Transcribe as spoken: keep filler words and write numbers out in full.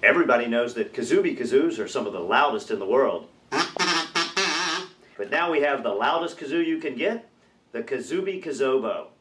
Everybody knows that kazooie kazoos are some of the loudest in the world. But now we have the loudest kazoo you can get, the kazooie kazobo.